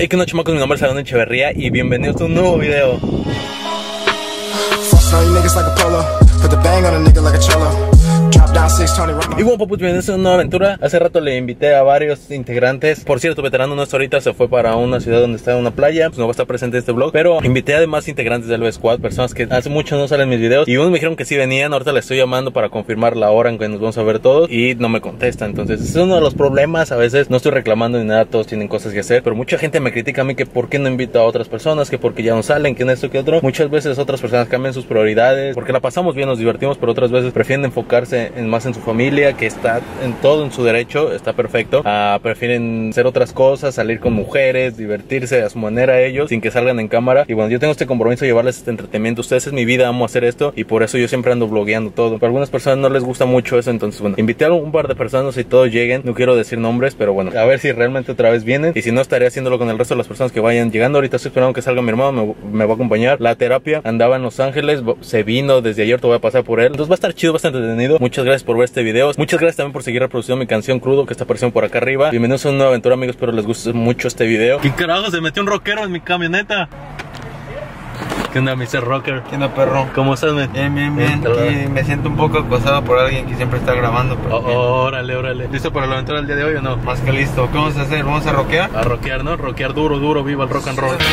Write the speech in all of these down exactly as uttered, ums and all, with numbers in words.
Hey, que no, chamacos, mi nombre es Aaron Echeverría y bienvenidos a un nuevo video. Y bueno, papus, bienvenidos a una nueva aventura. Hace rato le invité a varios integrantes. Por cierto, veterano no está ahorita, se fue para una ciudad donde está una playa, pues no va a estar presente en este vlog. Pero invité a demás integrantes del Squad, personas que hace mucho no salen mis videos. Y unos me dijeron que sí venían, ahorita les estoy llamando para confirmar la hora en que nos vamos a ver todos y no me contestan. Entonces ese es uno de los problemas. A veces no estoy reclamando ni nada, todos tienen cosas que hacer, pero mucha gente me critica a mí que por qué no invito a otras personas, que porque ya no salen, que en esto, que otro. Muchas veces otras personas cambian sus prioridades porque la pasamos bien, nos divertimos, pero otras veces prefieren enfocarse en más en su familia, que está en todo en su derecho, está perfecto. Uh, prefieren hacer otras cosas, salir con mujeres, divertirse a su manera ellos, sin que salgan en cámara. Y bueno, yo tengo este compromiso de llevarles este entretenimiento. Ustedes es mi vida, amo hacer esto y por eso yo siempre ando blogueando todo. Pero a algunas personas no les gusta mucho eso, entonces bueno, invité a un par de personas y todos lleguen. No quiero decir nombres, pero bueno, a ver si realmente otra vez vienen. Y si no, estaré haciéndolo con el resto de las personas que vayan llegando. Ahorita estoy esperando que salga mi hermano, me, me va a acompañar. La terapia andaba en Los Ángeles, se vino desde ayer, te voy a pasar por él. Entonces va a estar chido, bastante entretenido. Muchas gracias por ver este video. Muchas gracias también por seguir reproduciendo mi canción Crudo, que está apareciendo por acá arriba. Bienvenidos a una nueva aventura, amigos. Espero les guste mucho este video. ¿Qué carajo? Se metió un rockero en mi camioneta. ¿Qué onda, mister Rocker? ¿Qué onda, perro? ¿Cómo estás, man? Bien, bien, bien. Aquí me siento un poco acosado por alguien que siempre está grabando. Pero oh, órale, órale. ¿Listo para la aventura del día de hoy o no? Más que listo. ¿Qué vamos a hacer? ¿Vamos a rockear? A rockear, ¿no? Rockear duro, duro. Viva el rock and roll.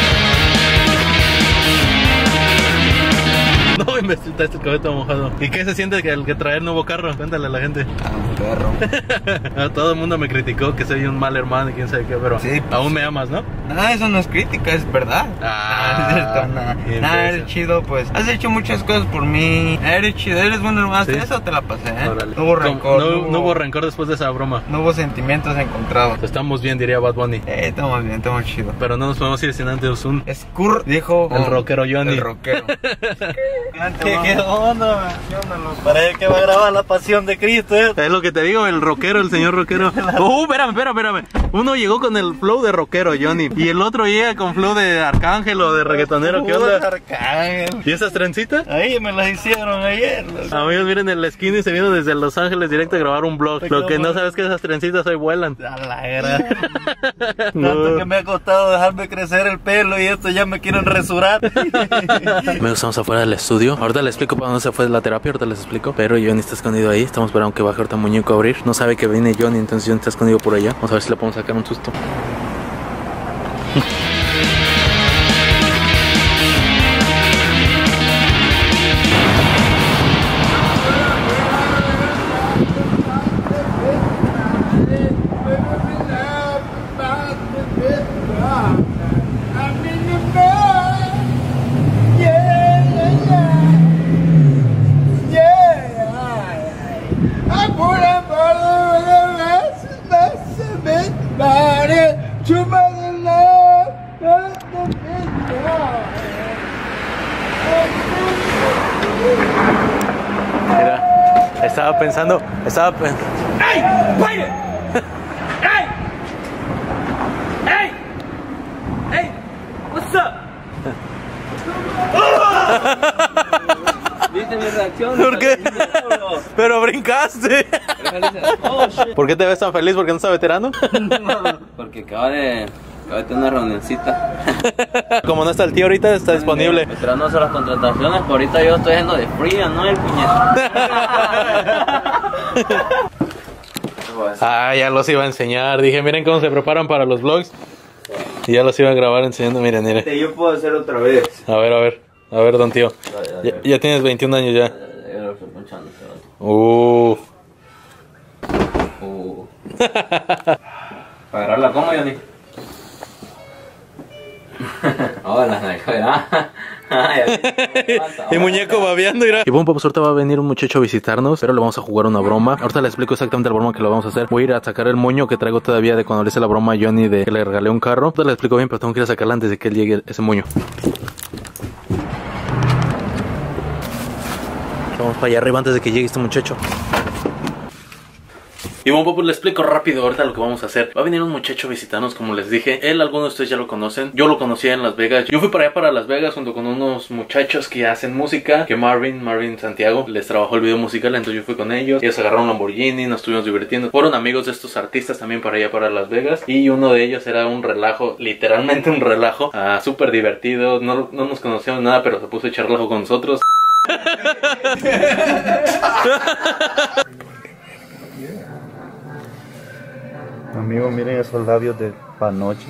No, imbécil, está este cabello todo mojado. ¿Y qué se siente que el que traer nuevo carro? Cuéntale a la gente. Ah, un perro. A todo el mundo me criticó que soy un mal hermano y quién sabe qué, pero sí, pues, aún me amas, ¿no? Nada, eso no es crítica, es verdad. Ah, no es cierto, nada. Nada, eres chido, pues. Has hecho muchas cosas por mí. Eres chido, eres bueno hermano. ¿Sí? Eso te la pasé, ¿eh? Órale. No hubo rencor. No, no, hubo... no hubo rencor después de esa broma. No hubo sentimientos encontrados. Estamos bien, diría Bad Bunny. Eh, estamos bien, estamos chido. Pero no nos podemos ir sin antes un... Skur dijo... El oh, rockero Johnny. El rockero. ¿Qué, qué onda, ¿Qué onda, loco? Parece que va a grabar La Pasión de Cristo, ¿eh? Es lo que te digo, el rockero, el señor rockero. Uh, espérame, espérame, espérame. Uno llegó con el flow de rockero, Johnny, y el otro llega con flow de arcángel o de reggaetonero. ¿Qué onda? Arcángel. ¿Y esas trencitas? Ahí me las hicieron ayer, loco. Amigos, miren, el skinny se vino desde Los Ángeles directo a grabar un vlog. Lo que no sabes es que esas trencitas hoy vuelan. A la gran. Tanto que me ha costado dejarme crecer el pelo y esto ya me quieren resurar. Me estamos afuera del estudio. Ahorita les explico para dónde se fue la terapia, ahorita les explico. Pero Johnny está escondido ahí. Estamos esperando que baje ahorita muñeco a abrir. No sabe que viene Johnny, entonces Johnny está escondido por allá. Vamos a ver si le podemos sacar un susto. Mira, estaba pensando, estaba pensando. ¡Ey! ¡Vaya! ¡Ey! ¡Ey! ¡Ey! What's up? ¿Viste mi reacción? ¿Por qué? Pero brincaste. Oh, shit. ¿Por qué te ves tan feliz? ¿Porque no estás veterano? Porque acaba de, acaba de tener una reunioncita. Como no está el tío ahorita, está disponible. Veterano hace las contrataciones, pero ahorita yo estoy haciendo de fría, ¿no? El puñetazo. Ah, ya los iba a enseñar. Dije, miren cómo se preparan para los vlogs. Y ya los iba a grabar enseñando, miren, miren. Yo puedo hacer otra vez. A ver, a ver, a ver, don tío. Ya, ya tienes veintiún años ya. Ya lo estoy ponchando. Uh. Uh. ¿Para agarrarla cómo, Johnny? Hola, ¿verdad? Y muñeco babeando, irá. Y bueno, pues ahorita va a venir un muchacho a visitarnos, pero le vamos a jugar una broma. Ahorita le explico exactamente la broma que lo vamos a hacer. Voy a ir a sacar el moño que traigo todavía de cuando le hice la broma a Johnny de que le regalé un carro. Ahorita le explico bien, pero tengo que ir a sacarla antes de que él llegue ese moño. Vamos para allá arriba antes de que llegue este muchacho. Y bueno, pues les explico rápido ahorita lo que vamos a hacer. Va a venir un muchacho a visitarnos, como les dije. Él, algunos de ustedes ya lo conocen. Yo lo conocía en Las Vegas. Yo fui para allá, para Las Vegas, junto con unos muchachos que hacen música. Que Marvin, Marvin Santiago, les trabajó el video musical. Entonces yo fui con ellos. Ellos agarraron un Lamborghini, nos estuvimos divirtiendo. Fueron amigos de estos artistas también para allá, para Las Vegas. Y uno de ellos era un relajo, literalmente un relajo. Ah, súper divertido. No, no nos conocíamos nada, pero se puso a echar relajo con nosotros. Amigo, miren esos labios de panoche.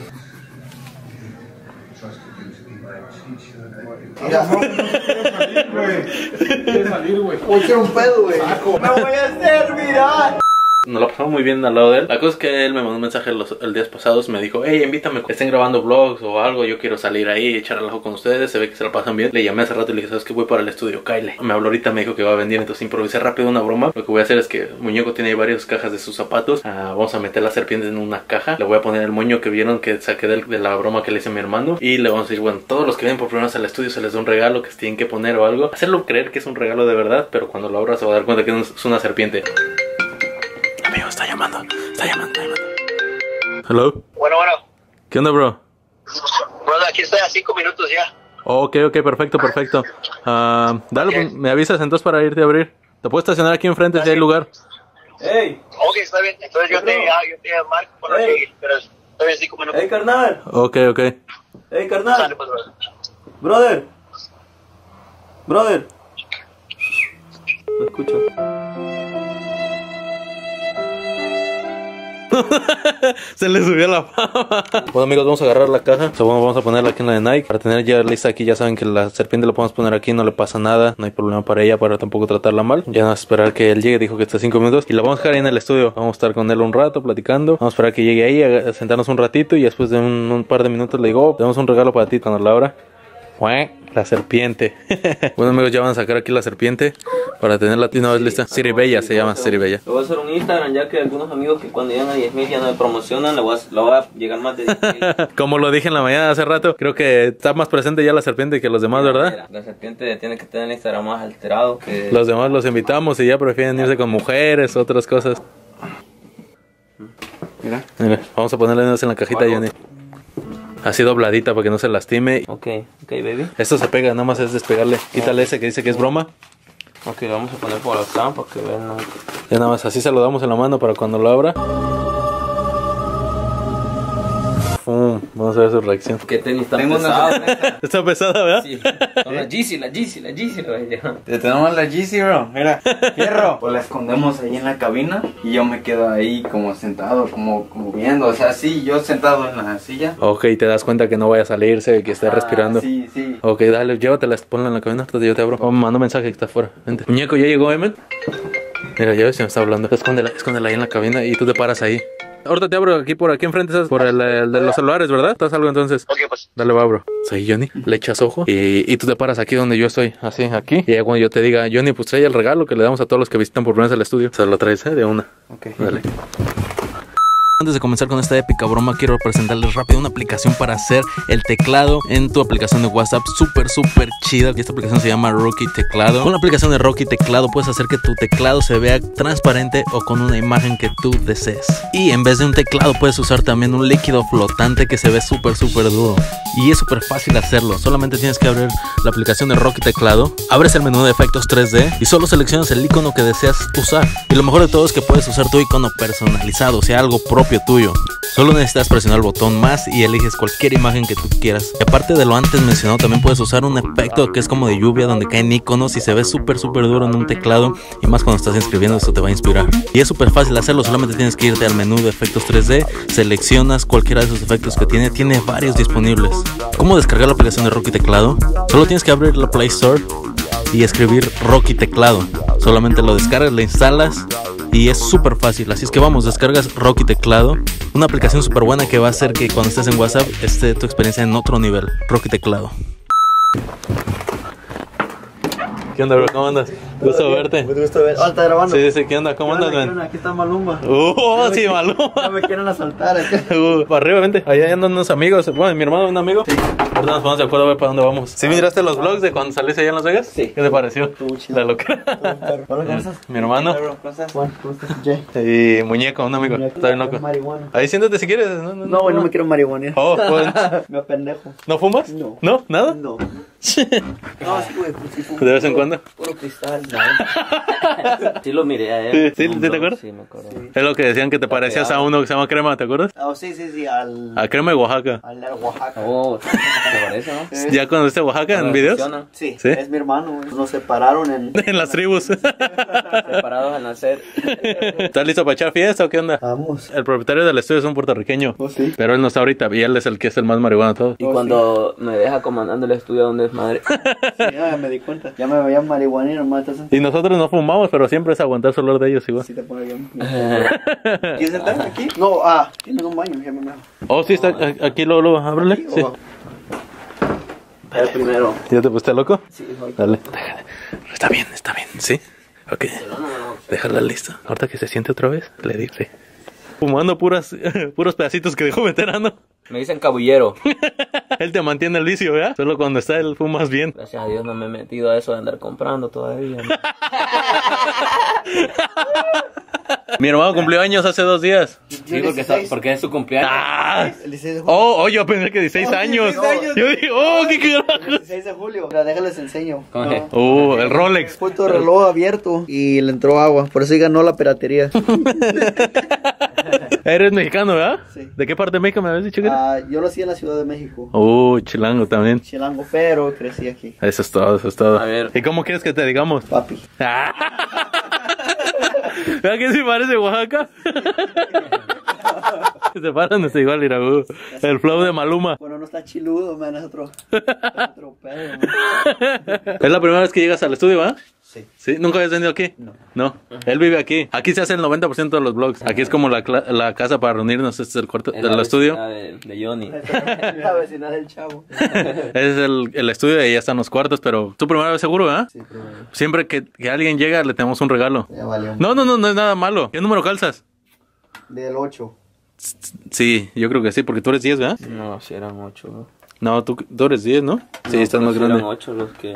Mira, no, no quiero salir, güey. Voy a echar un pedo, güey. Me voy a hacer viral. Nos la pasamos muy bien al lado de él. La cosa es que él me mandó un mensaje los, el días pasados. Me dijo, hey, invítame, estén grabando vlogs o algo. Yo quiero salir ahí y echar relajo con ustedes. Se ve que se la pasan bien. Le llamé hace rato y le dije, ¿sabes qué? Voy para el estudio, Kyle. Me habló ahorita, me dijo que va a venir. Entonces improvisé rápido una broma. Lo que voy a hacer es que Muñeco tiene ahí varias cajas de sus zapatos. Ah, vamos a meter la serpiente en una caja. Le voy a poner el moño que vieron que saqué de, de la broma que le hice a mi hermano. Y le vamos a decir, bueno, todos los que vienen por primera vez al estudio se les da un regalo que se tienen que poner o algo. Hacerlo creer que es un regalo de verdad, pero cuando lo abra se va a dar cuenta que es una serpiente. Amigo, está llamando, está llamando, está llamando. Hello. Bueno, bueno. ¿Qué onda, bro? Bueno, aquí estoy a cinco minutos ya. Ok, ok, perfecto, perfecto. Uh, dale, Okay. pues, me avisas entonces para irte a abrir. Te puedes estacionar aquí enfrente si hay lugar. ¡Ey! Ok, está bien. Entonces yo te, ah, yo te marco para Hey. seguir, pero estoy a cinco minutos. ¡Ey, carnal! Ok, ok. ¡Ey, carnal! Sale, pues, brother. Brother. Brother. Lo escucho. Se le subió la fama. Bueno, amigos, vamos a agarrar la caja. O sea, bueno, vamos a ponerla aquí en la de Nike. Para tener ya lista aquí, ya saben que la serpiente la podemos poner aquí, no le pasa nada. No hay problema para ella, para tampoco tratarla mal. Ya vamos a esperar que él llegue, dijo que está cinco minutos. Y la vamos a dejar ahí en el estudio. Vamos a estar con él un rato platicando. Vamos a esperar que llegue ahí, a sentarnos un ratito. Y después de un, un par de minutos le digo, oh, tenemos un regalo para ti cuando la abra. La serpiente. Bueno, amigos, ya van a sacar aquí la serpiente para tenerla una vez lista. Siribella se llama, Siribella. Le voy a hacer un Instagram, ya que algunos amigos que cuando llegan a diez mil ya no me promocionan, le voy a, le voy a llegar más de diez mil. Como lo dije en la mañana hace rato, creo que está más presente ya la serpiente que los demás, ¿verdad? La serpiente tiene que tener el Instagram más alterado que... Los demás los invitamos y ya prefieren irse con mujeres, otras cosas. Mira. Mira, vamos a ponerle en la cajita, Johnny. Así dobladita para que no se lastime. Ok, ok, baby. Esto se pega, nada más es despegarle. Quítale ese que dice que es broma. Ok, lo vamos a poner por acá para que vean. ¿No? Ya nada más así se lo damos en la mano para cuando lo abra. Fum, vamos a ver su reacción. ¿Qué tenis tan Tengo una pesado? sorpresa. Está pesada, ¿verdad? Sí, son las Yeezy, las Yeezy, las Yeezy, la bella. Te tenemos la Yeezy, bro. Mira, fierro. Pues la escondemos ahí en la cabina y yo me quedo ahí como sentado, como, como viendo. O sea, sí, yo sentado en la silla. Ok, te das cuenta que no vaya a salirse, que esté Ah, respirando. Sí, sí. Ok, dale, llévatela, ponla en la cabina, entonces yo te abro. Oh, mando mensaje que está afuera. Vente. Muñeco, ¿ya llegó, Emen? Mira, ya ves, se me está hablando. Escóndela, escóndela ahí en la cabina y tú te paras ahí. Ahorita te abro aquí por aquí enfrente, ¿sabes? Por el, el de los celulares, ¿verdad? ¿Estás algo entonces? Ok, pues. Dale, va, bro. Soy Johnny. Le echas ojo y, y tú te paras aquí donde yo estoy. Así, aquí. Y ya cuando yo te diga, Johnny, pues trae el regalo que le damos a todos los que visitan por primera vez el estudio. Se lo traes, ¿eh? De una. Ok. Dale. Antes de comenzar con esta épica broma, quiero presentarles rápido una aplicación para hacer el teclado en tu aplicación de WhatsApp. Súper, súper chida. Y esta aplicación se llama Rocky Teclado. Con la aplicación de Rocky Teclado puedes hacer que tu teclado se vea transparente o con una imagen que tú desees. Y en vez de un teclado puedes usar también un líquido flotante que se ve súper, súper duro. Y es súper fácil hacerlo. Solamente tienes que abrir la aplicación de Rocky Teclado, abres el menú de efectos tres D y solo seleccionas el icono que deseas usar. Y lo mejor de todo es que puedes usar tu icono personalizado, o sea, algo propio tuyo. Solo necesitas presionar el botón más y eliges cualquier imagen que tú quieras. Y aparte de lo antes mencionado, también puedes usar un efecto que es como de lluvia, donde caen iconos y se ve súper súper duro en un teclado. Y más cuando estás escribiendo, esto te va a inspirar. Y es súper fácil hacerlo, solamente tienes que irte al menú de efectos tres D, seleccionas cualquiera de esos efectos que tiene, tiene varios disponibles. ¿Cómo descargar la aplicación de Rocky Teclado? Solo tienes que abrir la Play Store y escribir Rocky Teclado. Solamente lo descargas, lo instalas y es súper fácil. Así es que vamos, descargas Rocky Teclado, una aplicación súper buena que va a hacer que cuando estés en WhatsApp esté tu experiencia en otro nivel. Rocky Teclado. ¿Qué onda, bro? ¿Cómo andas? Gusto verte. Mucho gusto verte. Oh, ¿está grabando? Sí, sí, ¿qué onda? ¿Cómo andas, men? Aquí está Maluma. Uh, oh, sí, Maluma. No me quieren asaltar acá. Uh, para arriba, vente. Allá andan unos amigos. Bueno, mi hermano, un amigo. Sí. Ahorita nos ponemos de acuerdo a ver para dónde vamos. ¿Sí miraste los vlogs de cuando saliste allá en Las Vegas? Sí. ¿Qué te pareció? Estuvo chido. La locura. Hola, ¿cómo estás? Mi hermano. Juan, ¿cómo estás? Jay. Y Muñeco, un amigo. Está bien loco. Marihuana. Ahí siéntate si quieres. No, no, No, güey, no me quiero marihuana. Oh, pues. Me apendejo. ¿No fumas? No. ¿No? ¿Nada? No. No, sí, güey, pues sí fumo. ¿De vez en cuando? Puro cristal. Sí lo miré a él. Sí, sí, ¿sí te acuerdas? Sí, me acuerdo. Sí. Es lo que decían que te parecías a uno que se llama Crema, ¿te acuerdas? Oh, sí, sí, sí, al... A Crema de Oaxaca. Al al Oaxaca. Oh, ¿te parece, no? Eh, ¿Ya conociste Oaxaca en videos? Funciona. Sí, ¿Sí? es mi hermano, güey. Nos separaron en... En las tribus. Separados al nacer. ¿Estás listo para echar fiesta o qué onda? Vamos. El propietario del estudio es un puertorriqueño. Oh, sí. Pero él no está ahorita y él es el que es el más marihuana de todos. Y cuando me deja comandando el estudio donde es madre. Sí, ya me di cuenta. Ya me veía marihuana y nomás estás... Y nosotros no fumamos, pero siempre es aguantar el olor de ellos igual. Sí te pone bien. ¿Quieres sentar aquí? No, ah, tienen un baño, ya me me... Oh, sí, está a- aquí, luego, luego, ábrele. Sí. Oh, El primero. ¿Ya te pusiste loco? Sí, soy. Dale. Está bien, está bien, ¿sí? Ok. Déjala lista. Ahorita que se siente otra vez, le digo, sí. Fumando puras, puros pedacitos que dejó veterano. Me dicen cabullero. Él te mantiene el vicio, ¿verdad? Solo cuando está él fumas bien. Gracias a Dios no me he metido a eso de andar comprando todavía. ¿no? Mi hermano cumplió años hace dos días. Sí, porque, sa- porque es su cumpleaños. ¡Ah! El dieciséis de julio. Oh, oh, yo pensé que dieciséis Oh, años. dieciséis años. Yo dije, oh, qué carajo. El dieciséis de julio. Mira, déjales enseño. ¿Cómo que? Uh, el Rolex. Puto reloj abierto y le entró agua, por eso ganó la piratería. Eres mexicano, ¿verdad? Sí. ¿De qué parte de México me habías dicho que eres? Ah, yo lo hacía en la Ciudad de México, Uh, chilango también. Chilango, pero crecí aquí. Eso es todo, eso es todo. A ver. ¿Y cómo quieres que te digamos? Papi. Ah. ¿Verdad que sí parece Oaxaca? Se paran este igual, mira, uh, el flow de Maluma. Bueno, no está chiludo, man, es otro, otro pedo, man. ¿Es la primera vez que llegas al estudio, ¿verdad? Sí. ¿Sí? ¿Nunca habías venido aquí? No. No. Él vive aquí. Aquí se hace el noventa por ciento de los vlogs. Aquí es como la, cla- la casa para reunirnos. Este es el cuarto En del la estudio. vecindad De, de Johnny. La vecina del chavo. Es el, el estudio y ahí están los cuartos. Pero tu primera vez seguro, ¿verdad? Sí, pero Siempre que, que alguien llega le tenemos un regalo. ya valió. No, no, no, no es nada malo. ¿Qué número calzas? Del ocho. Sí, yo creo que sí, porque tú eres diez, ¿verdad? No, si eran ocho. ¿no? No, tú, tú eres diez, ¿no? Sí, No, estás pero más sí grande. Eran ocho los que.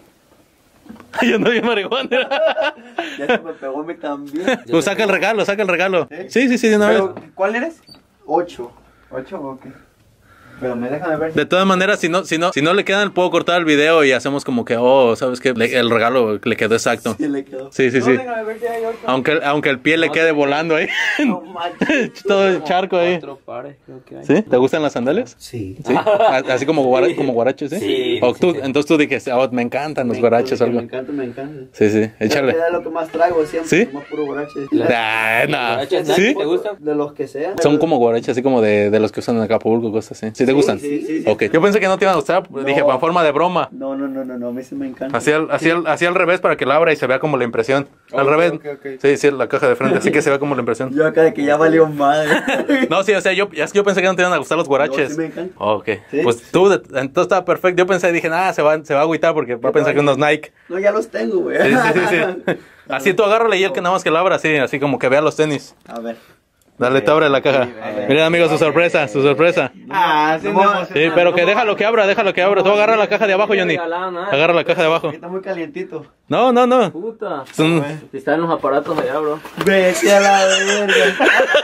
Yo no vi marihuana. Ya se me pegó, me cambié. Pues saca el regalo, saca el regalo. ¿Sí? Sí, sí, sí, de una vez. Pero, ¿cuál eres? Ocho. ¿Ocho o qué? Pero me dejan de ver. De todas maneras, si no, si no, si no le quedan, puedo cortar el video y hacemos como que, oh, ¿sabes qué? Le- el regalo le quedó exacto. Sí, le quedó. Sí, sí, No, sí. déjame ver si hay ocho. Aunque, aunque el pie le quede volando ahí. No manches. Todo el charco ahí. Cuatro pares, creo que hay. ¿Sí? ¿Te gustan las sandalias? Sí. Sí. A- Así como, guara- como guaraches, ¿sí? Sí, O sí, tú, sí. entonces tú dijiste, oh, me encantan los guaraches o Me algo. encanta, me encanta. Sí, sí, échale. Es lo que más traigo siempre. ¿Sí? Más puro guarache. Ah, no. ¿Guaraches ¿Sí? ¿Te gustan? De los que sean. Son como guaraches, así como de, de los que usan en Acapulco, cosas así. ¿Sí te gustan? Sí, sí, sí. Ok. Yo pensé que no te iban a gustar, dije, No. para forma de broma. No, no, no, no, no, a mí sí me encanta. Así al, así, al, así al revés para que la abra y se vea como la impresión. Al Ok, revés. ok, ok. Sí, sí, la caja de frente, así que se vea como la impresión. Yo acá de que ya valió madre. No, sí, o sea, yo, es que yo pensé que no te iban a gustar los guaraches. No, sí me encanta. Oh, ok. ¿Sí? Pues tú, de- entonces estaba perfecto. Yo pensé, dije, nada, se va, se va a agüitar porque va a pensar que unos Nike. No, ya los tengo, güey. Sí, sí, sí, sí. Así tú agárrale y el que nada más que la abra, así, así como que vea los tenis. A ver. Dale, te abre la caja. Miren, amigos, su sorpresa, su sorpresa. Ah, sí, no. Sí, pero que déjalo que abra, déjalo que abra. Tú agarra la caja de abajo, Johnny. Agarra la caja de abajo. Está muy calientito. No, no, no. Puta. Es un- Si están los aparatos allá, bro. Vete a la verga.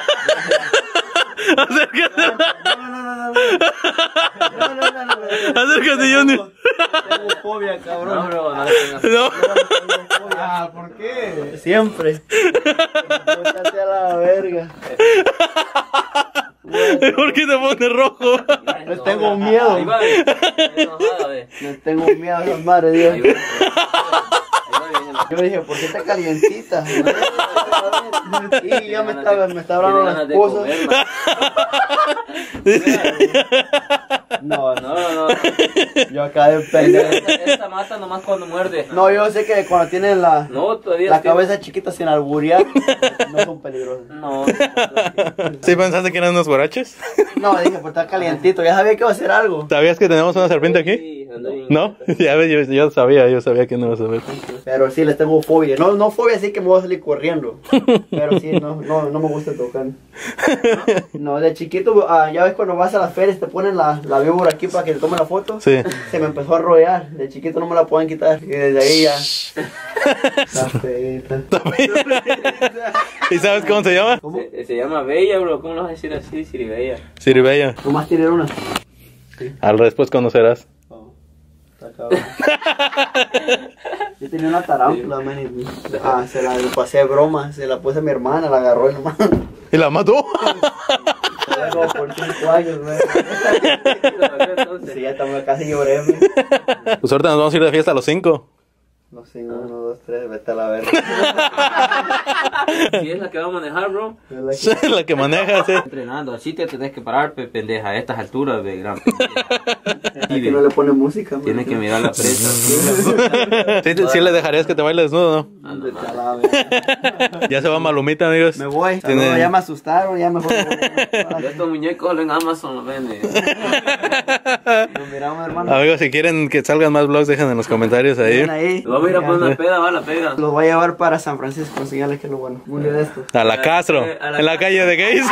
Acércate, No, no, no, no, no. No, no, no, no. acércate, Johnny. Tengo fobia, No, cabrón. bro, no le tengas. No. Ah, ¿por qué? Siempre. Vete a la verga. ¿Por qué te pone rojo? Les tengo miedo. Ahí va, ve. Enojada, ve. Les tengo miedo a la madre de Ahí Dios. va. Ahí va, bien. Yo le dije, ¿por qué está calientita? Y ya me estaba, me estaba hablando Tiene ganas las de cosas. comer, man. No, No, no, no. yo acá de pendejo. Esta, esta mata nomás cuando muerde. No, yo sé que cuando tienen la, No, todavía. la tiene- cabeza chiquita sin alburear, no son peligrosos. No. ¿Sí pensaste que eran unos guaraches? No, dije, pues está calientito, ya sabía que iba a hacer algo. ¿Sabías que tenemos una serpiente aquí? Sí, ¿No? Ya ves, yo, yo sabía, yo sabía que no ibas a ver. Pero sí, les tengo fobia. No, no fobia así que me voy a salir corriendo. Pero sí, no, no, no me gusta tocar. No, de chiquito, uh, ya ves cuando vas a las ferias te ponen la, la víbora aquí para que te tome la foto. Sí. Se me empezó a rollar. De chiquito no me la pueden quitar. Y desde ahí ya. Está feita. ¿Y sabes cómo se llama? ¿Cómo? Se, se llama Bella, bro. ¿Cómo lo vas a decir así, Siribella? Siribella. Nomás tiene una. Sí. Al después conocerás. Oh, está cabrón. Yo tenía una tarántula, man, y ah, se la pasé de broma, se la puse a mi hermana, la agarró y nomás. ¿Y la mató? Como por cinco años, man. Sí, ya estamos casi lloré, man. Pues ahorita nos vamos a ir de fiesta a los cinco. No sé, uno, dos, tres, vete a la verga. ¿Sí es la que va a manejar, bro? Es la que, la que maneja, sí. Entrenando, así te tenés que parar, pe, pendeja, a estas alturas de gran. Y que no le pone música, man. Tienes que mirar la presa. Sí, sí le dejarías que te baile desnudo, ¿no? Ah, no, Vete a la verga. Ya se va Malumita, amigos. Me voy. Tiene- No, ya me asustaron, ya mejor me voy. Ya estos muñecos en Amazon los venden. Nos miramos, hermano. Amigos, si quieren que salgan más vlogs, dejen en los comentarios ahí. Ven ahí. Lo vamos a ir a poner una peda, va la peda. Los voy a llevar para San Francisco, enseñarles que es lo bueno. Un día de esto. A la Castro, A la en la calle de gays.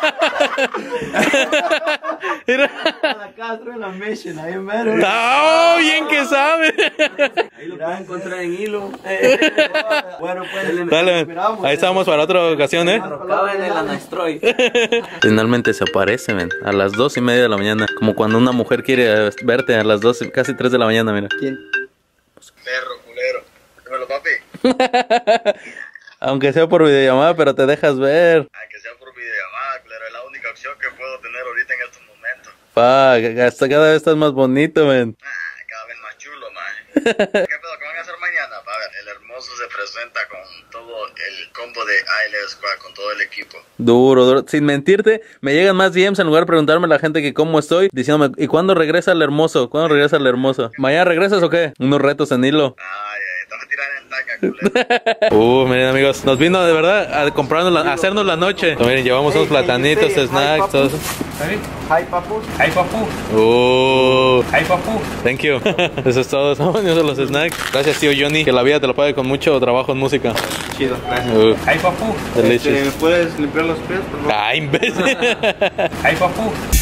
Mira. A la Castro en la Mission, ahí en mero. ¡Oh, bien que sabe! Ahí lo pueden encontrar en hilo. Bueno, pues. Dale, ahí estamos para otra ocasión, ¿eh? Caben en el Anastroy. Finalmente se aparece, men, a las dos y media de la mañana. Como cuando una mujer quiere verte a las dos, casi tres de la mañana, mira. ¿Quién? Perro, culero. Dímelo, papi. Aunque sea por videollamada, pero te dejas ver. Aunque sea por videollamada, culero, es la única opción que puedo tener ahorita en estos momentos. Pa, hasta cada vez estás más bonito, men. Ah, cada vez más chulo, man. ¿Qué pedo? ¿Qué van a hacer mañana? A ver, el hermoso se presenta con todo el combo de I L E Squad, con todo el equipo. Duro, duro. Sin mentirte, me llegan más D Ms en lugar de preguntarme a la gente que cómo estoy, diciéndome, ¿y cuándo regresa el hermoso? ¿Cuándo regresa el hermoso? ¿Mañana regresas o qué? Unos retos en hilo. Ay, ay, te vas a tirar en el tanga, culero. Uh, miren, amigos, nos vino de verdad a comprarnos la, a hacernos la noche. Miren, llevamos unos platanitos, snacks, todo eso. Hi, papu. Hi, papu. Uh, Hi, papu. thank you. Eso es todo, son esos los snacks. Gracias, tío Johnny, que la vida te lo pague con mucho trabajo en música. Chido, gracias. Uh, Hi, papu. delicious. ¿Me puedes limpiar los pies, por favor? Ay, imbécil. Hi, papu.